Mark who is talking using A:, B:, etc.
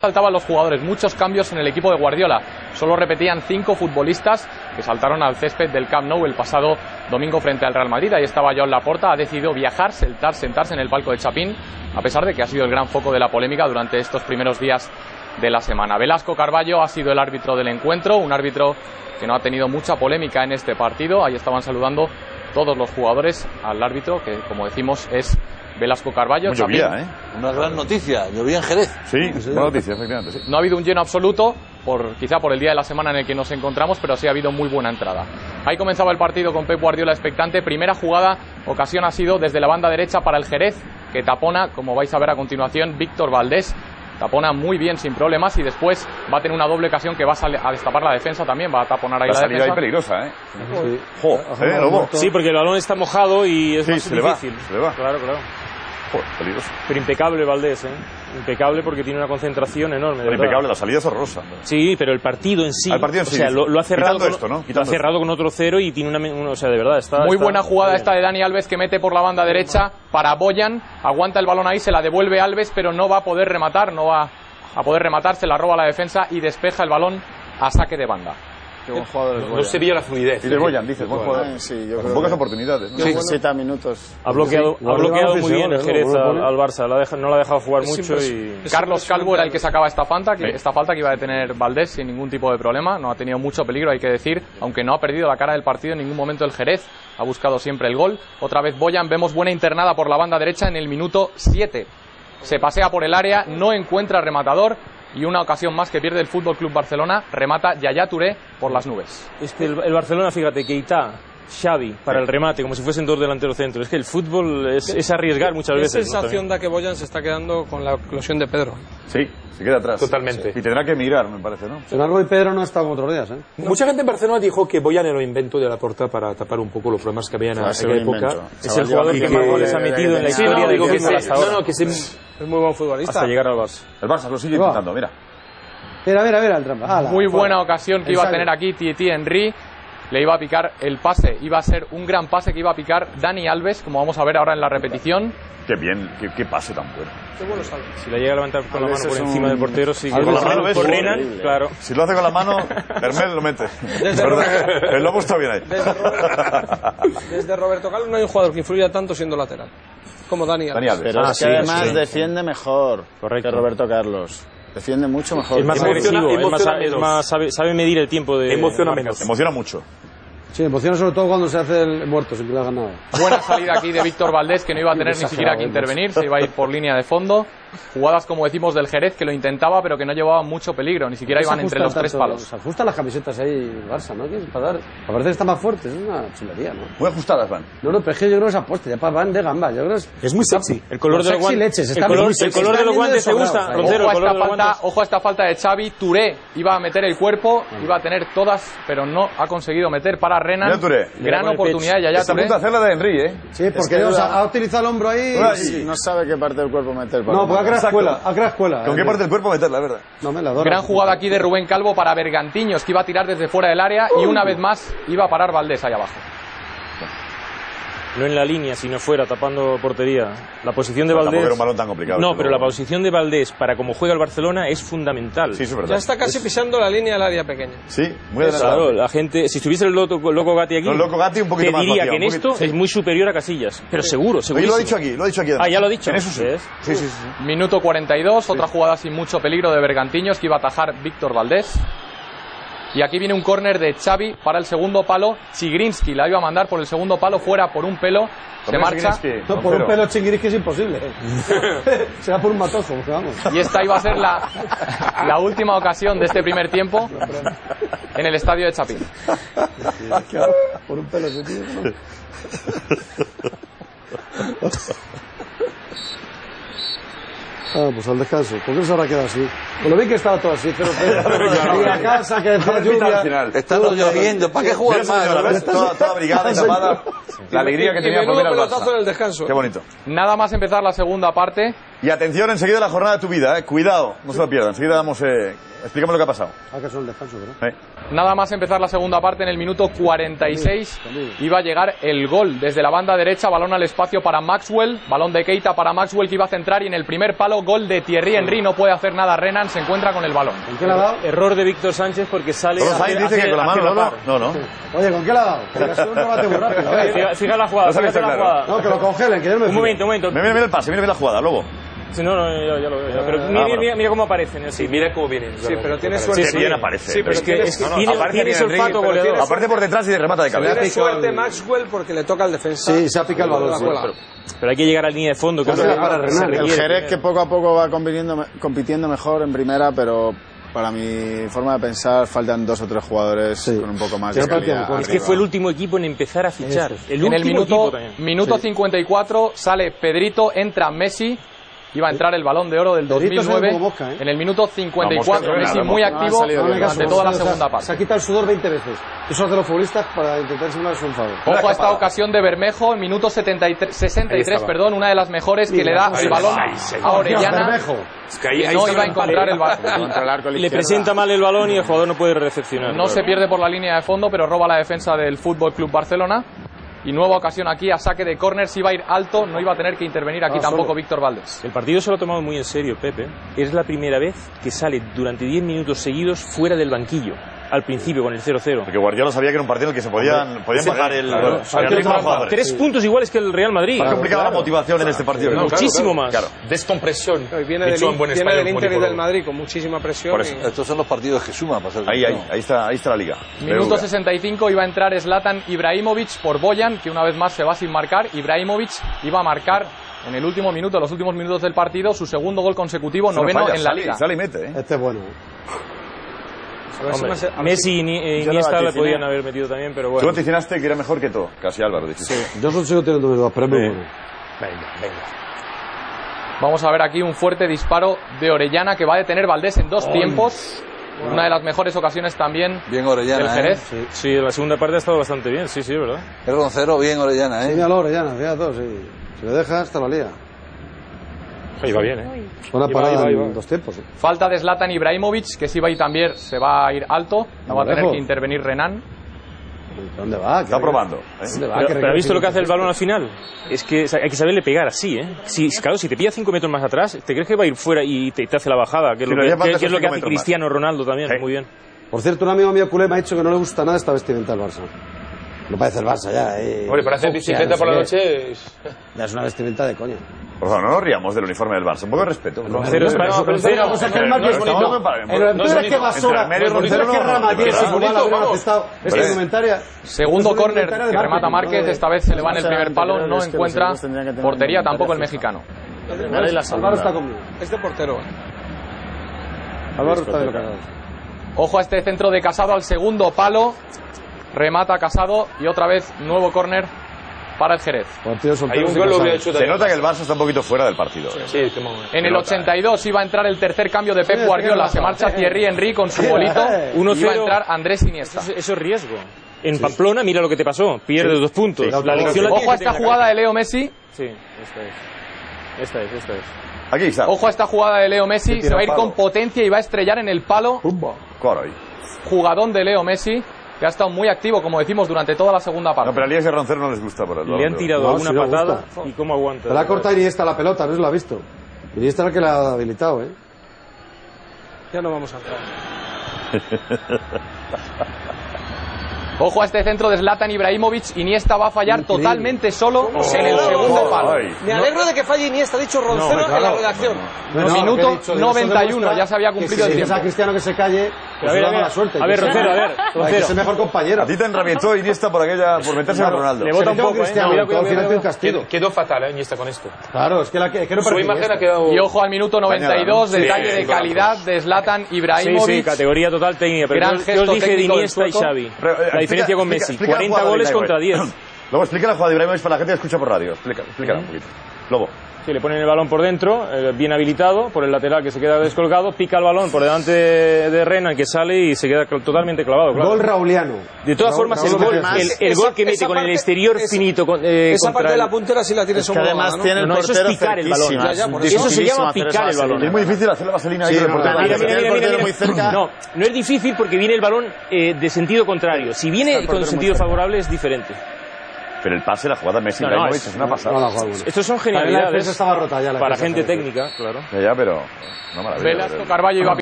A: Saltaban los jugadores, muchos cambios en el equipo de Guardiola. Solo repetían 5 futbolistas que saltaron al césped del Camp Nou el pasado domingo frente al Real Madrid. Ahí estaba Joan Laporta, ha decidido viajar, sentarse en el palco de Chapín, a pesar de que ha sido el gran foco de la polémica durante estos primeros días de la semana. Velasco Carballo ha sido el árbitro del encuentro, un árbitro que no ha tenido mucha polémica en este partido. Ahí estaban saludando todos los jugadores al árbitro, que como decimos es Velasco Carballo.
B: Llovía, una gran noticia, llovía en Jerez.
C: Sí, buena noticia, efectivamente. Sí.
A: No ha habido un lleno absoluto, quizá por el día de la semana en el que nos encontramos, pero sí ha habido muy buena entrada. Ahí comenzaba el partido con Pep Guardiola expectante. Primera jugada, ocasión ha sido desde la banda derecha para el Jerez, que tapona, como vais a ver a continuación, Víctor Valdés. Tapona muy bien, sin problemas, y después va a tener una doble ocasión que va a destapar la defensa también, va a taponar ahí la defensa.
C: La salida ahí peligrosa,
A: Sí.
D: Sí, porque el balón está mojado y es más difícil.
C: Se le va.
D: Claro.
C: Joder, peligroso.
D: Pero impecable Valdés, impecable porque tiene una concentración enorme.
C: Pero impecable, la salida es horrorosa.
D: Sí, pero el partido en sí.
C: El partido en sí.
D: O sea, lo ha cerrado con,
C: esto, ¿no?
D: lo ha cerrado con otro 0 y tiene o sea, de verdad está.
A: Muy buena jugada esta de Dani Alves, que mete por la banda derecha para Boyan, aguanta el balón ahí, se la devuelve Alves, pero no va a poder rematar, se la roba la defensa y despeja el balón a saque de banda.
E: Qué buen jugador es Boyan.
B: No se veía la fluidez.
C: Y de Boyan, dices, buen jugador.
E: Sí, yo
C: con pocas oportunidades, ¿no?
E: 17 minutos.
D: Ha bloqueado muy bien el Jerez al Barça, no la ha dejado jugar mucho.
A: Carlos Calvo era el que sacaba esta falta que iba a detener Valdés sin ningún tipo de problema. No ha tenido mucho peligro, hay que decir, aunque no ha perdido la cara del partido en ningún momento el Jerez. Ha buscado siempre el gol. Otra vez Boyan, vemos buena internada por la banda derecha en el minuto 7. Se pasea por el área, no encuentra rematador. Y una ocasión más que pierde el Fútbol Club Barcelona, remata Yaya Touré por las nubes.
D: El Barcelona, fíjate, Keita, Xavi para el remate, como si fuesen dos delanteros centros. Es que el fútbol es arriesgar muchas veces.
F: ¿Qué sensación da que Boyan se está quedando con la eclosión de Pedro?
C: Sí, se queda atrás.
B: Totalmente.
C: Sí. Y tendrá que emigrar, me parece, ¿no?
G: Sin embargo, Pedro no ha estado como otros días,
B: Mucha gente en Barcelona dijo que Boyan era un invento de Laporta para tapar un poco los problemas que había en aquella época.
D: Es el jugador que más goles ha metido en la historia del fútbol hasta ahora.
F: Es muy buen futbolista.
D: Hasta llegar al Barça.
C: El Barça lo sigue intentando, mira.
G: Mira el trampa.
A: Muy buena ocasión que iba a tener aquí Thierry Henry. Le iba a picar el pase. Iba a ser un gran pase que iba a picar Dani Alves, como vamos a ver ahora en la repetición.
C: Qué bien, qué pase tan bueno.
F: Qué bueno salve.
D: Si la llega a levantar con la mano por encima del portero, sí.
C: Con la mano
D: por Renan, claro.
C: Si lo hace con la mano, Hermel lo mete. El lobo está bien ahí.
F: Desde Roberto Carlos no hay un jugador que influya tanto siendo lateral como Dani Alves.
E: Pero es que además defiende mejor que Roberto Carlos. Defiende mucho mejor.
D: Es más agresivo, sabe medir el tiempo de...
B: Emociona menos.
C: Emociona mucho.
G: Sí, emociona sobre todo cuando se hace el muerto, sin que le hagan nada.
A: Buena salida aquí de Víctor Valdés, que no iba a tener ni siquiera que intervenir, se iba a ir por línea de fondo. Jugadas, como decimos, del Jerez, que lo intentaba, pero que no llevaban mucho peligro, ni siquiera iban entre los 3 palos.
G: Se ajustan las camisetas ahí el Barça, ¿no? Para dar... Parece que está más fuerte, es una chulería, ¿no?
C: Muy ajustadas van.
G: No, pero es que yo creo que esa apuesta, ya van de gamba, yo creo que
B: es muy sexy.
D: El color de los guantes. El color de los guantes te gusta, Roncero.
A: Ojo a esta falta de Xavi. Touré iba a meter el cuerpo, iba a tener todas, pero no ha conseguido meter para Renan. Gran oportunidad ya
C: Está a punto de hacer la de Henry, ¿eh?
G: Sí, porque ha utilizado el hombro ahí.
E: No sabe qué parte del cuerpo meter.
G: No, porque ha creado escuela.
C: ¿Con qué parte del cuerpo meterla, verdad?
G: No me la adoro.
A: Gran jugada aquí de Rubén Calvo para Bergantiños, que iba a tirar desde fuera del área y una vez más iba a parar Valdés ahí abajo.
D: No en la línea, sino fuera, tapando portería. La posición de Valdés...
C: Era un balón tan complicado.
D: No, pero la posición de Valdés para como juega el Barcelona es fundamental.
C: Sí, eso es verdad.
F: Ya está casi pisando la línea del área pequeña.
C: Sí, muy adelantado.
D: Claro, la gente... Si estuviese el Loco Gatti aquí...
C: No, Loco Gatti un poquito
D: te
C: más
D: diría
C: vacío,
D: que en esto es muy superior a Casillas. Pero seguro.
C: Oye, lo ha dicho aquí además.
D: Ya lo ha dicho.
C: En eso sí. Sí.
A: Minuto 42, otra jugada sin mucho peligro de Bergantiños, que iba a atajar Víctor Valdés. Y aquí viene un córner de Xavi para el segundo palo. Chigrinsky la iba a mandar por el segundo palo, fuera por un pelo. Se marcha.
G: No, por un pelo Chigrinsky es imposible. Será por un matojo, vamos.
A: Y esta iba a ser la última ocasión de este primer tiempo en el estadio de Chapín.
G: Por un pelo ese tío, ¿no? Pues al descanso. ¿Por qué se habrá quedado así? Pues lo vi que estaba todo así, pero y a casa, que decía lluvia.
B: Está lloviendo, ¿para qué jugar más?
C: Toda brigada tapada. La alegría que tenía por ver al Barça.
F: En el descanso.
C: Qué bonito.
A: Nada más empezar la segunda parte,
C: Y atención, enseguida la jornada de tu vida, cuidado, no se lo pierdan. Enseguida damos, explícame lo que ha pasado.
G: Que es un descanso, ¿verdad?
A: Nada más empezar la segunda parte, en el minuto 46 iba a llegar el gol desde la banda derecha, balón al espacio para Maxwell, balón de Keita para Maxwell que iba a centrar y en el primer palo gol de Thierry Henry, no puede hacer nada Renan, se encuentra con el balón.
G: ¿Con qué le ha dado?
D: Error de Víctor Sánchez porque sale...
C: Dice que con la mano, no.
G: Oye, ¿con qué le ha dado? Porque ha sido un remate muy rápido.
D: Fija la jugada, fíjate la jugada.
G: No, que lo congelen, que yo no me
D: Un momento.
C: Mira el pase, mira la jugada, luego.
D: Sí, no, ya lo veo. Pero mira cómo aparecen.
F: Sí, mira cómo vienen. Sí, pero tiene suerte.
C: Sí, bien aparece.
F: Sí, pero es que
D: tiene olfato goleador.
C: Aparece por detrás y remata de cabeza.
F: Tiene suerte Maxwell porque le toca al defensa.
G: Sí, se ha picado el balón.
D: Pero hay que llegar a la línea de fondo. Que
E: El Jerez que poco a poco va compitiendo mejor en primera, pero para mi forma de pensar faltan 2 o 3 jugadores con un poco más de calidad.
D: Es que fue el último equipo en empezar a fichar.
A: En el minuto 54 sale Pedrito, entra Messi. Iba a entrar el Balón de Oro del 2009. En el minuto 54, Messi muy activo durante toda la segunda parte.
G: Se ha quitado el sudor 20 veces. Eso hace los futbolistas para intentar simularse un favor.
A: Ojo a esta ocasión de Bermejo, en minuto 63, una de las mejores que le da el balón a Orellana. No iba a encontrar el balón.
D: Le presenta mal el balón y el jugador no puede recepcionar.
A: No se pierde por la línea de fondo, pero roba la defensa del Fútbol Club Barcelona. Y nueva ocasión aquí a saque de córner, si iba a ir alto, no iba a tener que intervenir aquí tampoco Víctor Valdés.
D: El partido se lo ha tomado muy en serio Pepe. Es la primera vez que sale durante 10 minutos seguidos fuera del banquillo. Al principio con el 0-0.
C: Porque Guardiola sabía que era un partido en el que se podían bajar el ritmo de los jugadores.
D: 3 puntos iguales que el Real Madrid.
C: Más complicada la motivación en este partido.
D: Muchísimo más.
F: Descompresión. Viene del Inter y del Madrid con muchísima presión.
H: Estos son los partidos que suman.
C: Ahí está la liga.
A: Minuto 65 iba a entrar Zlatan Ibrahimovic por Boyan, que una vez más se va sin marcar. Ibrahimovic iba a marcar en el último minuto, los últimos minutos del partido, su segundo gol consecutivo, noveno en la liga.
C: Sale y mete,
G: Este es bueno.
D: Hombre, Messi y Iniesta le podían haber metido también, pero bueno.
C: Tú vaticinaste que era mejor que todo, casi Álvaro.
G: Sí. Yo solo sigo teniendo dudas, pero es muy bueno.
A: Venga. Vamos a ver aquí un fuerte disparo de Orellana que va a detener Valdés en 2 tiempos. Una de las mejores ocasiones también
H: bien Orellana,
A: del Jerez.
D: Sí, la segunda parte ha estado bastante bien, sí, ¿verdad?
H: Es Roncero, bien Orellana,
G: Sí, míralo Orellana, fíjate, sí. Si lo dejas, te lo lía.
D: Ahí va bien,
G: Buena parada en 2 tiempos.
A: Falta de Zlatan Ibrahimovic, que si va a ir también se va a ir alto. No va a tener que intervenir Renan.
G: ¿Dónde va?
C: Está probando.
D: Pero ¿ha visto lo que hace el balón al final? Es que hay que saberle pegar así, ¿eh? Claro, si te pilla 5 metros más atrás, ¿te crees que va a ir fuera y te hace la bajada? Que es lo que hace Cristiano Ronaldo también, muy bien.
G: Por cierto, un amigo mío culé me ha dicho que no le gusta nada esta vestimenta del Barça. No parece el Barça ya,
F: Hombre, para hacer bicicleta por la noche
G: ya es una vestimenta de coña.
C: Por favor, no nos riamos del uniforme del Barça. Un poco de respeto.
D: Roncero es para
G: Roncero. O sea, que el marco es bonito. ¿Tú eres que basura? ¿Tú eres que Rama tiene su igual haber aceptado esta indumentaria?
A: Segundo córner que remata Márquez. Esta vez se le va en el primer palo. No encuentra portería tampoco el mexicano.
G: Álvaro está conmigo.
F: Es de portero.
G: Álvaro está de lo cagado.
A: Ojo a este centro de Casado al segundo palo. Remata Casado y otra vez nuevo córner para el Jerez.
F: Hay un gol lo hubiera hecho.
C: Se nota que el Barça está un poquito fuera del partido.
A: En el 82 iba a entrar el tercer cambio de Pep Guardiola. Se marcha Thierry Henry con su bolito. 1-0. Iba a entrar Andrés Iniesta.
D: Eso es riesgo. En Pamplona, mira lo que te pasó. Pierdes 2 puntos.
A: Ojo a esta jugada de Leo Messi.
D: Sí, esta es.
C: Aquí está.
A: Ojo a esta jugada de Leo Messi. Se va a ir con potencia y va a estrellar en el palo. Jugadón de Leo Messi, que ha estado muy activo, como decimos, durante toda la segunda parte.
C: No, pero a Elías y Roncero no les gusta por el lado.
D: Le han tirado alguna patada y cómo aguanta.
G: Pero la corta Iniesta la pelota, no se la ha visto. Iniesta es el que la ha habilitado,
F: Ya no vamos a entrar.
A: Ojo a este centro de Zlatan Ibrahimovic. Iniesta va a fallar totalmente solo en el segundo palo.
F: Me alegro de que falle Iniesta, ha dicho Roncero en la redacción.
A: Minuto 91, ya se había cumplido el tiempo.
G: Si Cristiano que se calle, pues le da mala suerte.
D: A ver, Roncero,
G: Hay que ser mejor compañero.
C: A ti te enrabietó Iniesta por meterse a Ronaldo.
D: Le bota un poco,
F: Quedó fatal, Iniesta con esto.
G: Claro, es que no
F: su imagen ha quedado...
A: Y ojo al minuto 92, detalle de calidad de Zlatan Ibrahimovic.
D: Sí, categoría total técnica. Pero yo os dije de Iniesta y Xavi. La diferencia con Messi, 40 goles contra 10.
C: Luego explica la jugada de Ibrahimovic para la gente que escucha por radio. Explícala un poquito. Lobo.
D: Sí, le ponen el balón por dentro, bien habilitado, por el lateral que se queda descolgado, pica el balón por delante de Renan, que sale y se queda totalmente clavado. Claro.
G: Gol rauliano.
D: De todas formas, el gol que mete con el exterior finito.
F: Esa parte de la puntera sí la tiene su
E: además
F: ¿no?
E: tiene el
D: Eso es
E: portero
D: picar el balón. Eso se llama picar el balón.
C: Es muy difícil hacer la vaselina ahí.
D: Mira. No es difícil porque viene el balón de sentido contrario. Si viene con sentido favorable es diferente.
C: Pero el pase, la jugada de Messi es una pasada.
D: Estos son genialidades
G: estaba rota ya,
D: para gente técnica, claro.
C: Ya, pero...
A: Velasco Carballo iba